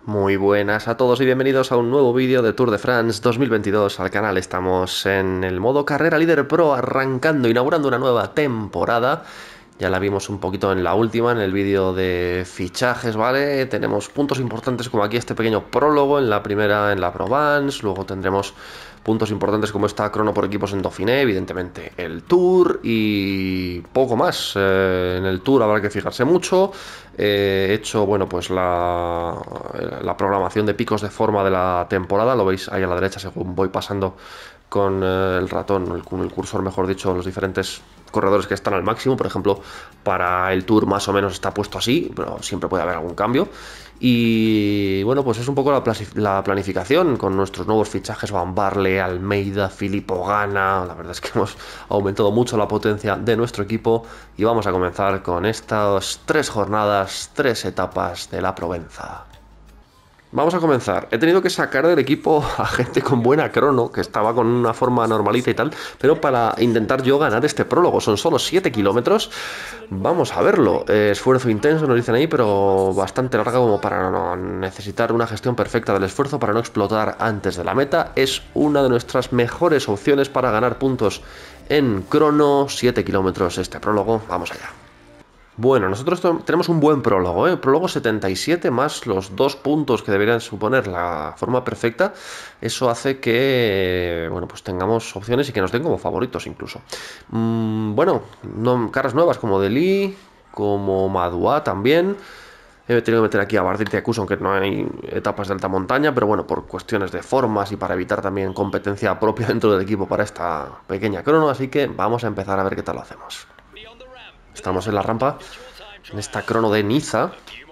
Muy buenas a todos y bienvenidos a un nuevo vídeo de Tour de France 2022 al canal. Estamos en el modo Carrera Líder Pro arrancando, inaugurando una nueva temporada. Ya la vimos un poquito en la última, en el vídeo de fichajes, ¿vale? Tenemos puntos importantes como aquí este pequeño prólogo en la primera, en la Provence. Luego tendremos puntos importantes como esta crono por equipos en Dauphiné, evidentemente el Tour y poco más. En el Tour habrá que fijarse mucho. He hecho, bueno, pues la programación de picos de forma de la temporada. Lo veis ahí a la derecha según voy pasando con el ratón, con el cursor, mejor dicho, los diferentes corredores que están al máximo. Por ejemplo, para el Tour más o menos está puesto así, pero siempre puede haber algún cambio. Y bueno, pues es un poco la planificación con nuestros nuevos fichajes: Van Barle, Almeida, Filippo Ganna. La verdad es que hemos aumentado mucho la potencia de nuestro equipo y vamos a comenzar con estas 3 jornadas, 3 etapas de la Provenza. Vamos a comenzar. He tenido que sacar del equipo a gente con buena crono, que estaba con una forma normalita y tal, pero para intentar yo ganar este prólogo. Son solo 7 kilómetros. Vamos a verlo. Esfuerzo intenso, nos dicen ahí, pero bastante larga como para no necesitar una gestión perfecta del esfuerzo, para no explotar antes de la meta. Es una de nuestras mejores opciones para ganar puntos en crono. 7 kilómetros este prólogo. Vamos allá. Bueno, nosotros tenemos un buen prólogo, ¿eh? Prólogo 77 más los 2 puntos que deberían suponer la forma perfecta. Eso hace que, bueno, pues tengamos opciones y que nos den como favoritos incluso. Bueno, caras nuevas como Deli, como Madua también. He tenido que meter aquí a Bardet y a Kuss, aunque no hay etapas de alta montaña, pero bueno, por cuestiones de formas y para evitar también competencia propia dentro del equipo para esta pequeña crono. Así que vamos a empezar a ver qué tal lo hacemos. Estamos en la rampa, en esta crono de Niza,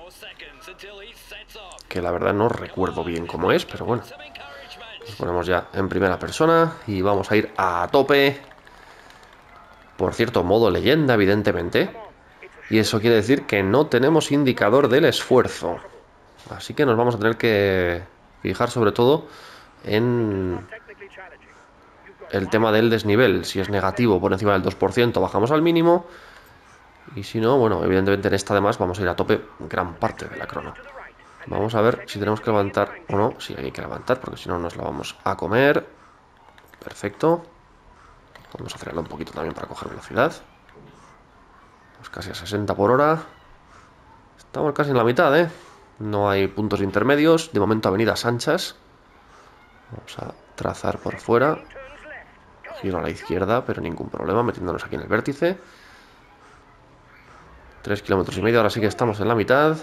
que la verdad no recuerdo bien cómo es, pero bueno. Nos ponemos ya en primera persona y vamos a ir a tope. Por cierto, modo leyenda, evidentemente. Y eso quiere decir que no tenemos indicador del esfuerzo. Así que nos vamos a tener que fijar sobre todo en el tema del desnivel. Si es negativo por encima del 2%, bajamos al mínimo. Y si no, bueno, evidentemente en esta además vamos a ir a tope gran parte de la crono. Vamos a ver si tenemos que levantar o no. Sí, hay que levantar porque si no nos la vamos a comer. Perfecto. Podemos acelerarlo un poquito también para coger velocidad. Estamos casi a 60 por hora. Estamos casi en la mitad, ¿eh? No hay puntos intermedios. De momento avenidas anchas. Vamos a trazar por fuera. Giro a la izquierda, pero ningún problema, metiéndonos aquí en el vértice. 3,5 kilómetros. Ahora sí que estamos en la mitad.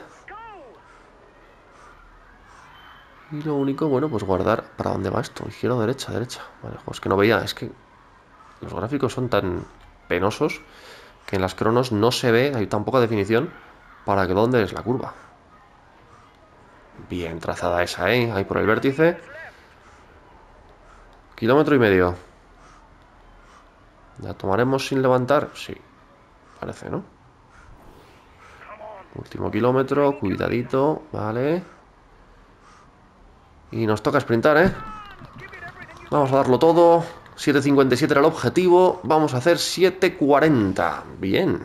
Y lo único, bueno, pues guardar para dónde va esto. Izquierda o derecha, derecha. Vale, pues que no veía, es que los gráficos son tan penosos que en las cronos no se ve, hay tan poca definición para que dónde es la curva. Bien trazada esa, ¿eh? Ahí por el vértice. 1,5 kilómetros. ¿La tomaremos sin levantar? Sí, parece, ¿no? Último kilómetro, cuidadito, vale. Y nos toca sprintar, ¿eh? Vamos a darlo todo. 7,57 era el objetivo. Vamos a hacer 7,40. Bien.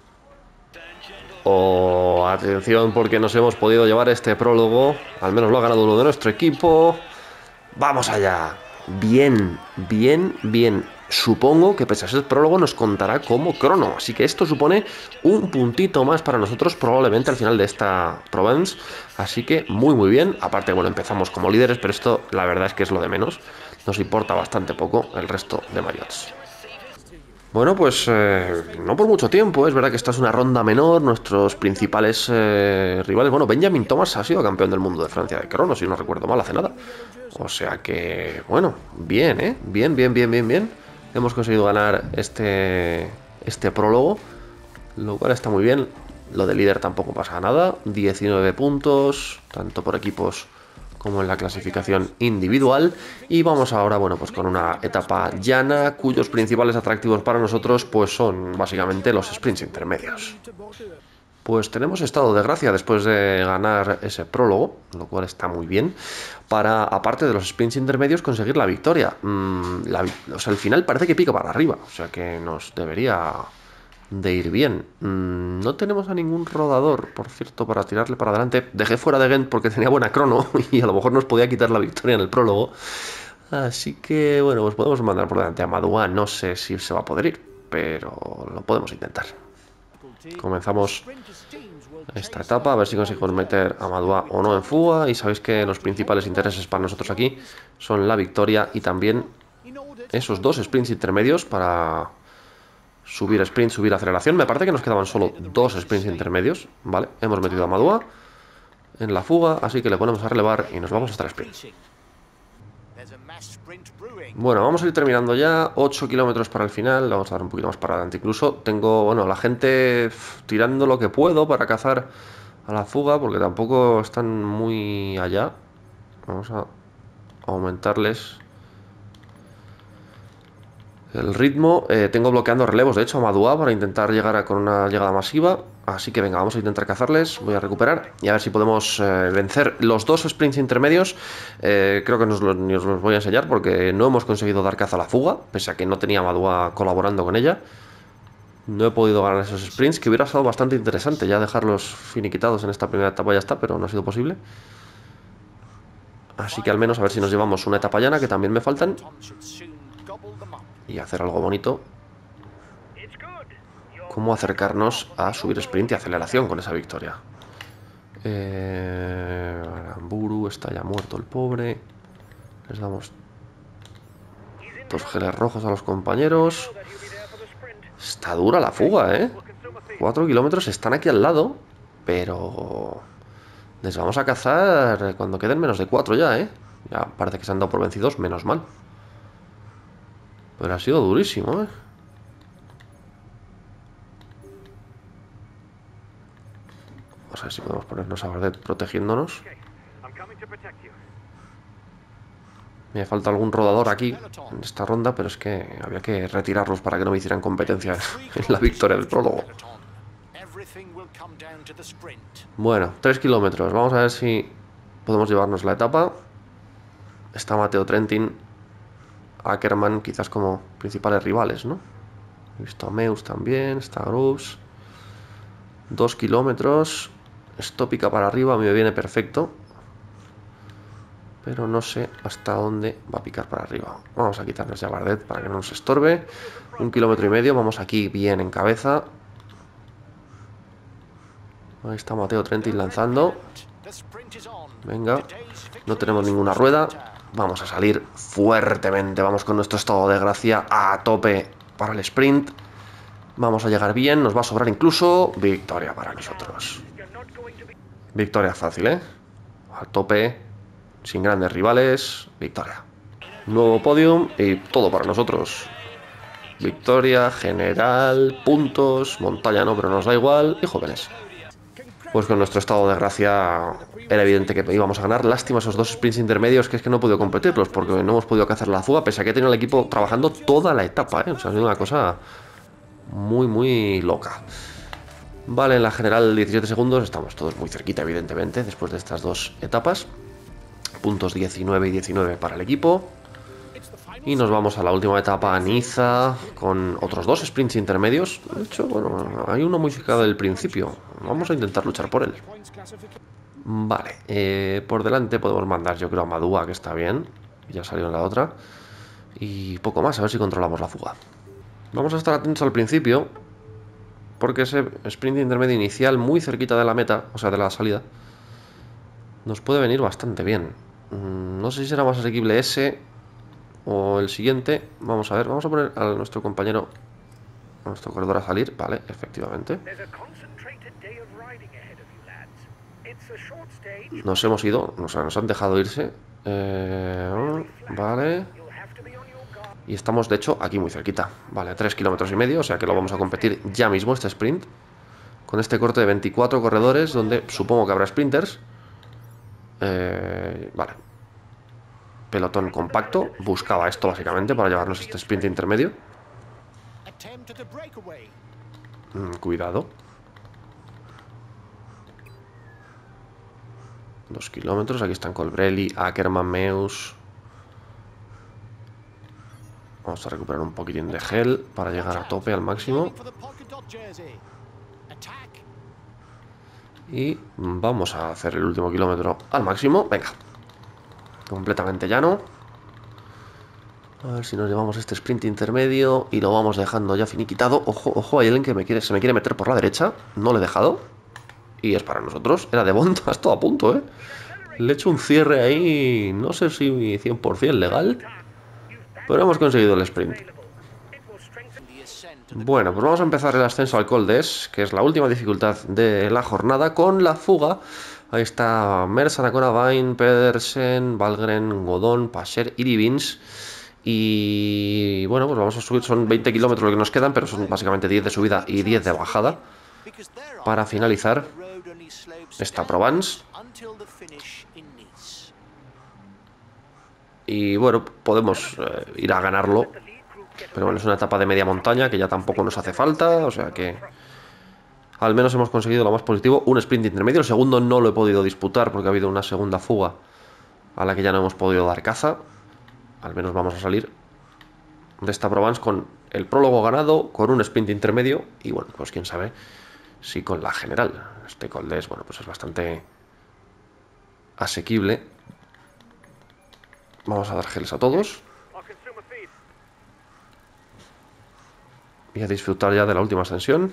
Oh, atención, porque nos hemos podido llevar este prólogo. Al menos lo ha ganado uno de nuestro equipo. Vamos allá. Bien, bien, bien. Supongo que pese a ser prólogo nos contará como crono. Así que esto supone un puntito más para nosotros probablemente al final de esta Provence. Así que muy muy bien. Aparte, bueno, empezamos como líderes, pero esto la verdad es que es lo de menos. Nos importa bastante poco el resto de maillots. Bueno, pues no por mucho tiempo. Es verdad que esta es una ronda menor. Nuestros principales rivales... Bueno, Benjamin Thomas ha sido campeón del mundo de Francia de crono, si no recuerdo mal, hace nada. O sea que, bueno, bien, ¿eh? Bien, bien, bien, bien, bien. Hemos conseguido ganar este prólogo, lo cual está muy bien. Lo de líder tampoco pasa nada. 19 puntos, tanto por equipos como en la clasificación individual. Y vamos ahora, bueno, pues con una etapa llana, cuyos principales atractivos para nosotros pues son básicamente los sprints intermedios. Pues tenemos estado de gracia después de ganar ese prólogo, lo cual está muy bien, para, aparte de los sprints intermedios, conseguir la victoria. O sea, el final parece que pica para arriba, o sea que nos debería de ir bien. No tenemos a ningún rodador, por cierto, para tirarle para adelante. Dejé fuera de Gent porque tenía buena crono y a lo mejor nos podía quitar la victoria en el prólogo. Así que, bueno, pues podemos mandar por delante a Madua. No sé si se va a poder ir, pero lo podemos intentar. Comenzamos esta etapa, a ver si conseguimos meter a Madua o no en fuga. Y sabéis que los principales intereses para nosotros aquí son la victoria y también esos dos sprints intermedios para subir sprint, subir aceleración. Me parece que nos quedaban solo dos sprints intermedios. Vale, hemos metido a Madua en la fuga, así que le ponemos a relevar y nos vamos hasta el sprint. Bueno, vamos a ir terminando ya. 8 kilómetros para el final. Vamos a dar un poquito más para adelante. Incluso tengo, bueno, la gente tirando lo que puedo para cazar a la fuga, porque tampoco están muy allá. Vamos a aumentarles el ritmo. Tengo bloqueando relevos, de hecho, a Madua para intentar llegar con una llegada masiva. Así que venga, vamos a intentar cazarles. Voy a recuperar y a ver si podemos vencer los dos sprints intermedios. Creo que os los voy a enseñar porque no hemos conseguido dar caza a la fuga, pese a que no tenía Madua colaborando con ella. No he podido ganar esos sprints, que hubiera sido bastante interesante ya dejarlos finiquitados en esta primera etapa. Ya está, pero no ha sido posible. Así que al menos a ver si nos llevamos una etapa llana, que también me faltan, y hacer algo bonito. Cómo acercarnos a subir sprint y aceleración con esa victoria. Aramburu está ya muerto el pobre. Les damos dos geles rojos a los compañeros. Está dura la fuga, 4 kilómetros están aquí al lado, pero les vamos a cazar cuando queden menos de 4 ya, Ya parece que se han dado por vencidos, menos mal. Pero ha sido durísimo, Vamos a ver si podemos ponernos a Bardet protegiéndonos. Me falta algún rodador aquí en esta ronda, pero es que había que retirarlos para que no me hicieran competencia en la victoria del prólogo. Bueno, 3 kilómetros. Vamos a ver si podemos llevarnos la etapa. Está Matteo Trentin, Ackermann quizás como principales rivales, ¿no? He visto a Meus también, está Groves. 2 kilómetros. Esto pica para arriba, a mí me viene perfecto. Pero no sé hasta dónde va a picar para arriba. Vamos a quitarnos ya Bardet para que no nos estorbe. 1,5 kilómetros. Vamos aquí bien en cabeza. Ahí está Matteo Trentin lanzando. Venga. No tenemos ninguna rueda. Vamos a salir fuertemente. Vamos con nuestro estado de gracia a tope para el sprint. Vamos a llegar bien. Nos va a sobrar incluso. Victoria para nosotros. Victoria fácil, A tope. Sin grandes rivales, victoria. Nuevo podium y todo para nosotros. Victoria, general, puntos, montaña no, pero nos da igual, y jóvenes. Pues con nuestro estado de gracia era evidente que íbamos a ganar. Lástima esos dos sprints intermedios, que es que no he podido competirlos porque no hemos podido cazar la fuga, pese a que he tenido el equipo trabajando toda la etapa, O sea, ha sido una cosa muy, muy loca. Vale, en la general 17 segundos, estamos todos muy cerquita, evidentemente, después de estas dos etapas. Puntos 19 y 19 para el equipo. Y nos vamos a la última etapa, a Niza, con otros dos sprints intermedios. De hecho, bueno, hay uno muy fijado del principio. Vamos a intentar luchar por él. Vale, por delante podemos mandar, yo creo, a Madua, que está bien. Ya salió en la otra. Y poco más, a ver si controlamos la fuga. Vamos a estar atentos al principio, porque ese sprint intermedio inicial muy cerquita de la meta, o sea, de la salida, nos puede venir bastante bien. No sé si será más asequible ese o el siguiente. Vamos a ver, vamos a poner a nuestro compañero, a nuestro corredor a salir. Vale, efectivamente. Nos hemos ido, o sea, nos han dejado irse. Vale. Y estamos, de hecho, aquí muy cerquita. Vale, 3,5 kilómetros, o sea que lo vamos a competir ya mismo, este sprint. Con este corte de 24 corredores, donde supongo que habrá sprinters. Vale. Pelotón compacto. Buscaba esto básicamente para llevarnos este sprint intermedio. Cuidado. 2 kilómetros. Aquí están Colbrelli, Ackermann, Meus. Vamos a recuperar un poquitín de gel para llegar a tope al máximo. Y vamos a hacer el último kilómetro al máximo. Venga. Completamente llano. A ver si nos llevamos este sprint intermedio y lo vamos dejando ya finiquitado. Ojo, ojo, hay alguien que se me quiere meter por la derecha. No le he dejado. Y es para nosotros. Era de Bond, has todo a punto, ¿eh? Le he hecho un cierre ahí, no sé si 100% legal, pero hemos conseguido el sprint. Bueno, pues vamos a empezar el ascenso al Col d'Es, que es la última dificultad de la jornada, con la fuga. Ahí está Merz, Anacona, Vine, Pedersen, Valgren, Godón, Pasher y Livins. Y bueno, pues vamos a subir, son 20 kilómetros lo que nos quedan, pero son básicamente 10 de subida y 10 de bajada. Para finalizar esta Provence. Y bueno, podemos ir a ganarlo. Pero bueno, es una etapa de media montaña que ya tampoco nos hace falta. O sea que al menos hemos conseguido lo más positivo, un sprint intermedio. El segundo no lo he podido disputar porque ha habido una segunda fuga a la que ya no hemos podido dar caza. Al menos vamos a salir de esta Provence con el prólogo ganado, con un sprint intermedio. Y bueno, pues quién sabe si con la general. Este Col d'Es, bueno, pues es bastante asequible. Vamos a dar geles a todos. Y a disfrutar ya de la última ascensión.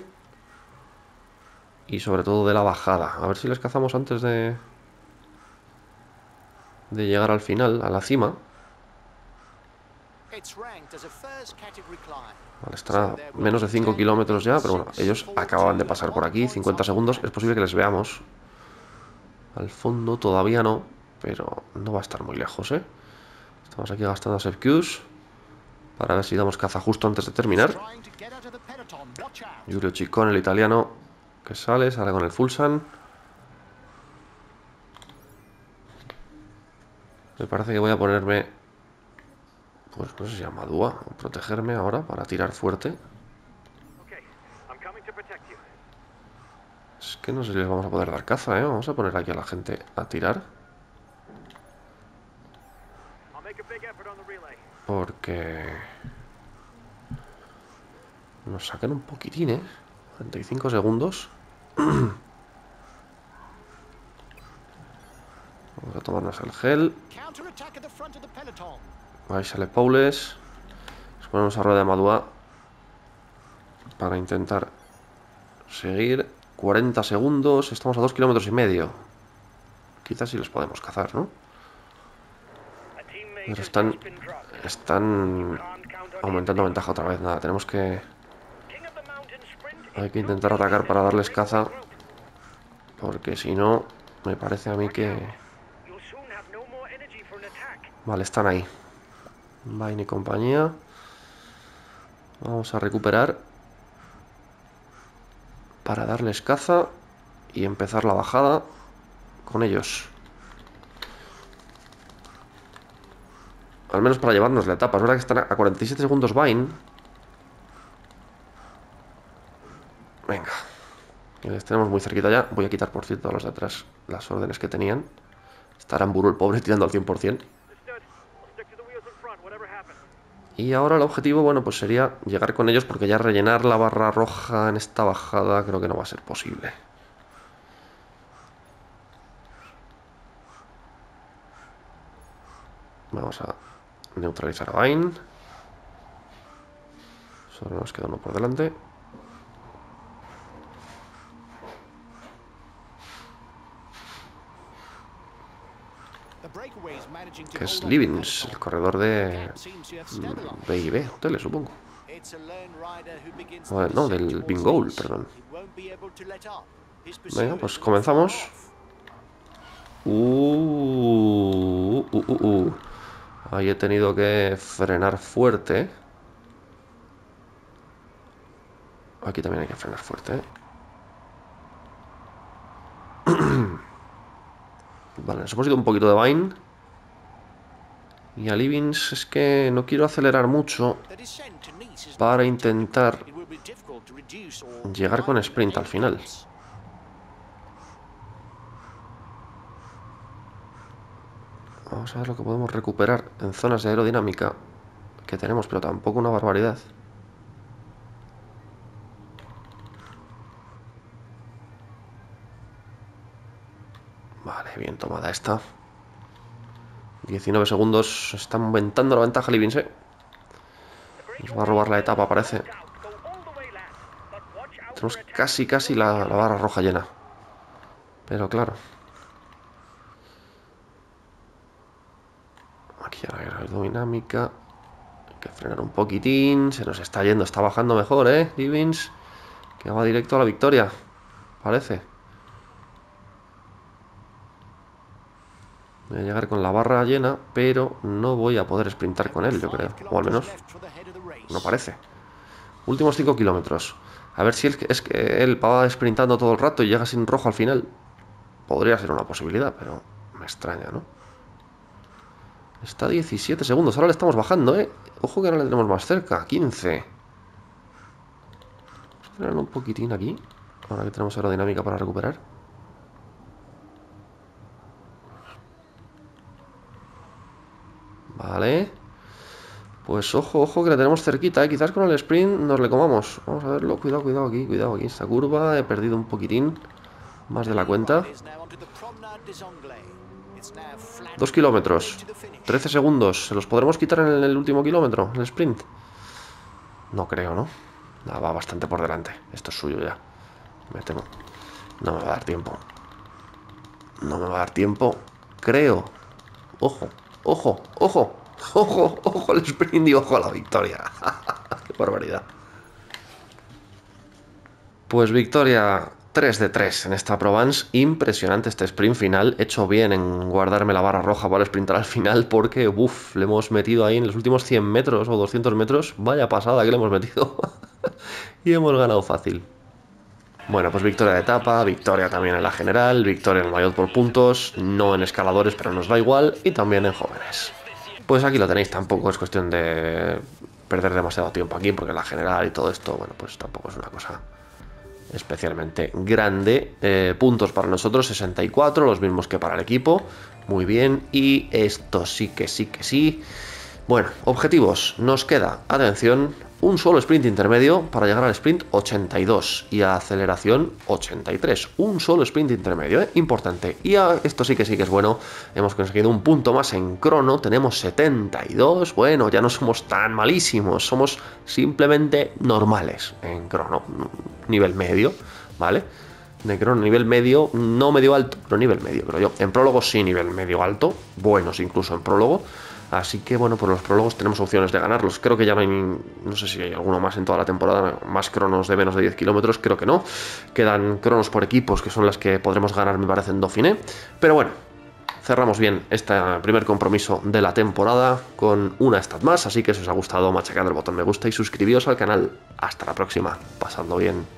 Y sobre todo de la bajada. A ver si les cazamos antes de llegar al final, a la cima. Vale, están a menos de 5 kilómetros ya. Pero bueno, ellos acababan de pasar por aquí. 50 segundos. Es posible que les veamos. Al fondo todavía no. Pero no va a estar muy lejos, ¿eh? Estamos aquí gastando SFQs para ver si damos caza justo antes de terminar. Giulio Ciccone, el italiano, que sale con el Fulsan. Me parece que voy a ponerme, pues no sé si a Madúa, o protegerme ahora para tirar fuerte. Es que no sé si les vamos a poder dar caza, ¿eh? Vamos a poner aquí a la gente a tirar. Porque nos sacan un poquitín, ¿eh? 45 segundos. Vamos a tomarnos el gel. Ahí sale Paules. Nos ponemos a rueda de Madúa para intentar seguir. 40 segundos. Estamos a 2,5 kilómetros. Quizás sí les podemos cazar, ¿no? Pero están aumentando ventaja otra vez. Nada, tenemos que... Hay que intentar atacar para darles caza. Porque si no, me parece a mí que... Vale, están ahí. Vine y compañía. Vamos a recuperar para darles caza y empezar la bajada con ellos. Al menos para llevarnos la etapa. Es verdad que están a 47 segundos Vine. Venga. Les tenemos muy cerquita ya. Voy a quitar, por cierto, a los de atrás las órdenes que tenían. Estará Aramburu, el pobre, tirando al 100%. Y ahora el objetivo, bueno, pues sería llegar con ellos, porque ya rellenar la barra roja en esta bajada creo que no va a ser posible. Vamos a neutralizar a Vine. Solo nos queda uno por delante. Que es Livins, el corredor de B&B Hoteles, supongo. No, del Bingoal, perdón. Venga, pues comenzamos. Ahí he tenido que frenar fuerte. Aquí también hay que frenar fuerte, ¿eh? Vale, nos hemos ido un poquito de Vine. Y a Livins es que no quiero acelerar mucho para intentar llegar con sprint al final. Vamos a ver lo que podemos recuperar en zonas de aerodinámica, que tenemos, pero tampoco una barbaridad. Vale, bien tomada esta. 19 segundos. Está aumentando la ventaja Libbins, ¿eh? Nos va a robar la etapa, parece. Tenemos casi la barra roja llena. Pero claro. Aquí a la aerodinámica. Hay que frenar un poquitín. Se nos está yendo, está bajando mejor, ¿eh? Libbins. Que va directo a la victoria. Parece. Voy a llegar con la barra llena, pero no voy a poder sprintar con él, yo creo. O al menos no parece. Últimos 5 kilómetros. A ver si es que él va sprintando todo el rato y llega sin rojo al final. Podría ser una posibilidad, pero me extraña, ¿no? Está a 17 segundos. Ahora le estamos bajando, ¿eh? Ojo que ahora le tenemos más cerca. 15. Vamos a frenar un poquitín aquí. Ahora que tenemos aerodinámica para recuperar. Vale. Pues ojo que la tenemos cerquita, ¿eh? Quizás con el sprint nos le comamos. Vamos a verlo. Cuidado aquí. Esta curva he perdido un poquitín. Más de la cuenta. 2 kilómetros. 13 segundos. ¿Se los podremos quitar en el último kilómetro? En el sprint. No creo, ¿no? No, va bastante por delante. Esto es suyo ya. Me temo. No me va a dar tiempo. No me va a dar tiempo. Creo. Ojo al sprint y ojo a la victoria. Qué barbaridad. Pues victoria 3 de 3 en esta Provence. Impresionante este sprint final. He hecho bien en guardarme la barra roja para sprintar al final porque, le hemos metido ahí en los últimos 100 metros o 200 metros. Vaya pasada que le hemos metido. Y hemos ganado fácil. Bueno, pues victoria de etapa, victoria también en la general, victoria en el maillot por puntos, no en escaladores, pero nos da igual, y también en jóvenes. Pues aquí lo tenéis, tampoco es cuestión de perder demasiado tiempo aquí, porque la general y todo esto, bueno, pues tampoco es una cosa especialmente grande. Puntos para nosotros, 64, los mismos que para el equipo, muy bien, y esto sí que sí. Bueno, objetivos, nos queda, atención, un solo sprint intermedio para llegar al sprint 82 y a aceleración 83. Un solo sprint intermedio, importante. Y esto sí que es bueno. Hemos conseguido un punto más en crono. Tenemos 72. Bueno, ya no somos tan malísimos. Somos simplemente normales en crono. Nivel medio, ¿vale? De crono nivel medio, no medio alto, pero nivel medio, creo yo. En prólogo sí, nivel medio alto. Buenos incluso en prólogo. Así que bueno, por los prólogos tenemos opciones de ganarlos. Creo que ya no hay, no sé si hay alguno más en toda la temporada, más cronos de menos de 10 kilómetros, creo que no. Quedan cronos por equipos, que son las que podremos ganar, me parece, en Dauphiné. Pero bueno, cerramos bien este primer compromiso de la temporada con una stat más. Así que si os ha gustado, machacad el botón me gusta y suscribíos al canal. Hasta la próxima, pasando bien.